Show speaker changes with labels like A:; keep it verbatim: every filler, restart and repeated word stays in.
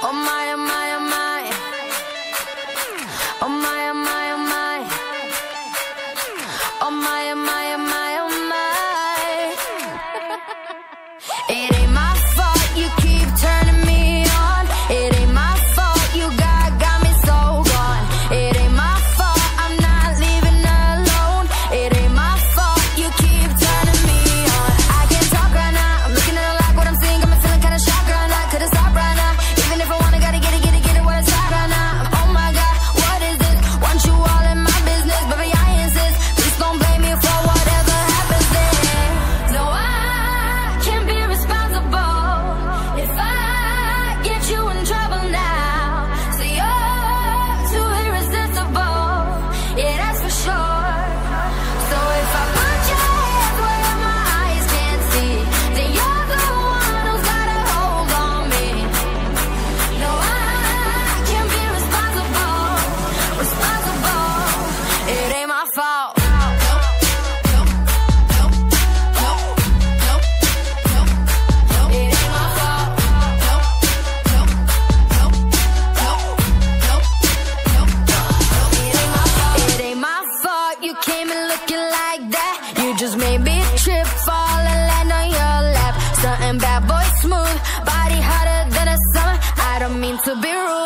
A: Oh my, oh my, oh my. Oh my, oh my, oh my. Oh my, oh my, oh my, oh my. It ain't my fault you keep turning me on. It ain't my fault you got, got me so gone. It ain't my fault I'm not leaving alone. It ain't my fault you keep turning me on. I can't talk right now, I'm looking at it like what I'm seeing. Got me feeling kinda shocked right now, couldn't stop right now. Even if I wanna, gotta get it, get it, get it where it's at right now. Oh my God, what is this? Want you all in my business, baby I insist. Please don't blame me for whatever happens there. No, I can't be responsible if I get you in trouble now. So you're too irresistible, yeah that's for sure. So if I put your hands where my eyes can't see, then you're the one who's got a hold on me. No, I can't be responsible, responsible. It ain't my fault. It ain't my fault. It ain't my fault you came in looking like that. You just made me trip, fall and land on your lap. Something bad boy smooth, body hotter than a summer. I don't mean to be rude.